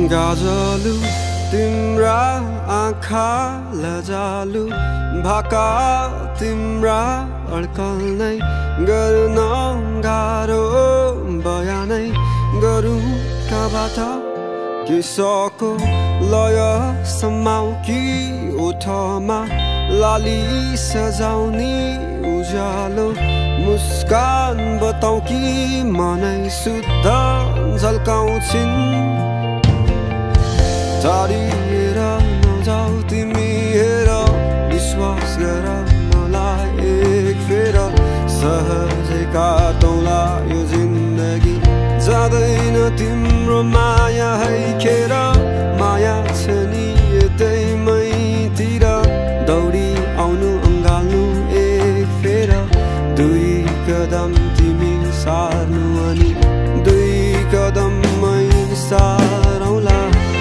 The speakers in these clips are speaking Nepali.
गाजलु तिम्रा आँखा लजालु भाका तिम्रा अड्कल नै गर्न गाह्रो बयानै गरौँ कहाँबाट किसको लय समाउ कि ओठमा लाली सजाउने उज्यालो मुस्कान बताउ कि मनै शुद्ध झल्काउँछिन् टाढिएर नजाऊ तिमी हेर विश्वास गर मलाई एक फेर सहजै काटौँला यो जिन्दगी जाँदैन तिम्रो माया है खेर माया छ नि यतै मैतिर दौडी आउनु अँगाल्नु एक फेर दुई कदम तिमी सार्नु अनि दुई कदम मै सारौँला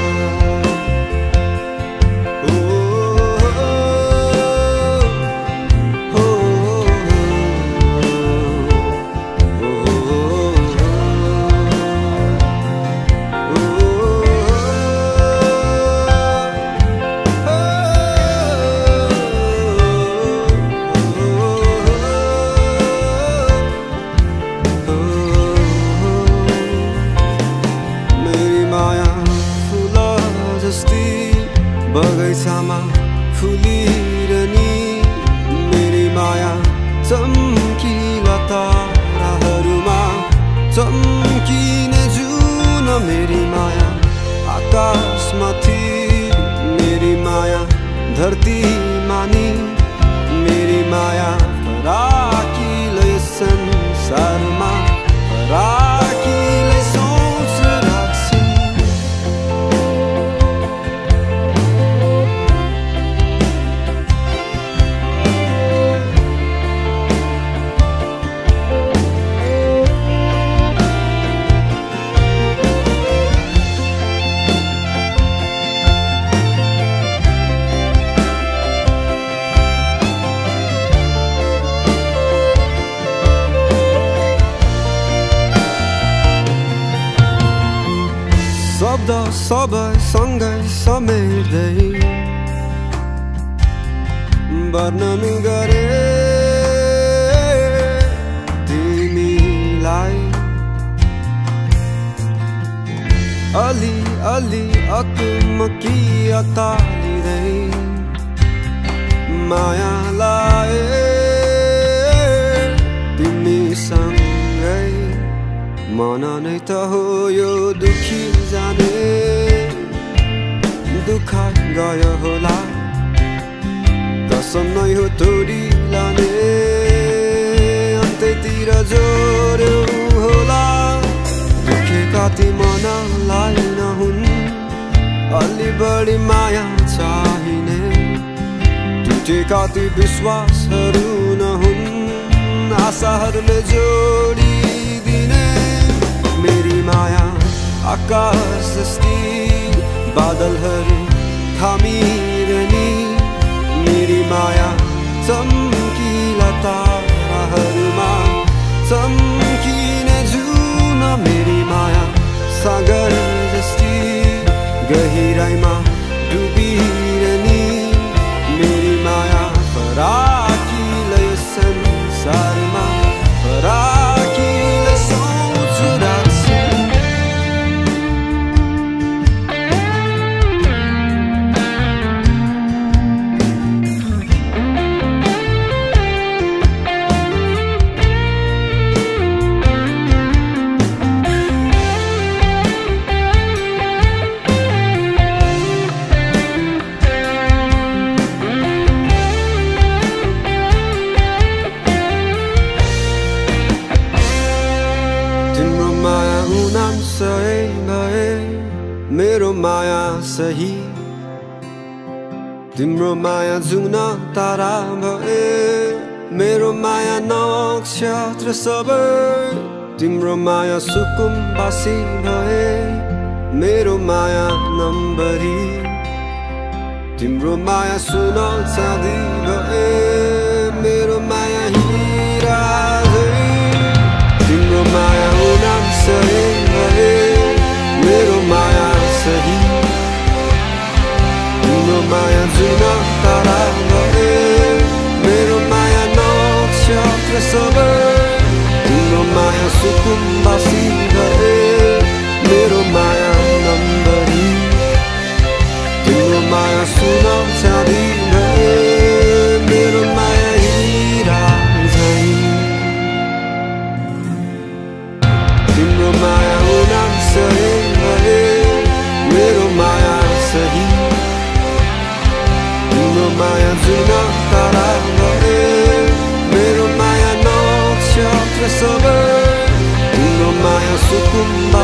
बगैँचामा फुलिरहने मेरी माया चम्किला ताराहरूमा चम्किने जुन मेरी माया आकाशमाथि मेरी माया धरतीमा नि मेरी माया फराकिलै संसारमा फराकिलै सोच राख्छिन् शब्द सबै सँगै समेट्दै वर्णन गरे तिमीलाई अलि अलि अकमकी अतालिँदै माया लाए तिमीसँगै मन नै त हो यो दुखी जाने दुःख गयो होला कसम नै हो तोडी लाने अन्त्यतिर जोड्यो होला दुखेका ती मनलाई नहुन् अलि बढी माया चाहिने टुटेका ती विश्वासहरू नहुन् आशाहरूले जोडिदिने मेरी माया आकाश जस्ती बादलहरू थामिरहने मेरी माया चम्किला ताराहरूमा चम्किने जुन मेरी माया सागर जस्ती गहिराइमा डुबिरहने मेरी माया फराकिलै संसारमा फराकिलै सोच राख्छिन् मेरो माया सही तिम्रो माया जुग्न तारा भए मेरो माया नक्षत्र सबै तिम्रो माया सुकुम्बासी भए मेरो माया नम्बरी तिम्रो माया सुन चाँदी भए मेरो माया हिरा तिम्रो माया उनाम सही भए मेरो माया सही सबै तिम्रो माया सुकुम्बासी भए मेरो माया नम्बरी तिम्रो माया सुन चाँदी भए मेरो माया हिरा झैं तिम्रो माया हुन सही भए मेरो माया सही तिम्रो माया जुन तारा भए मेरो माया नक्षत्र सबै तिम्रो माया सुकुम्बा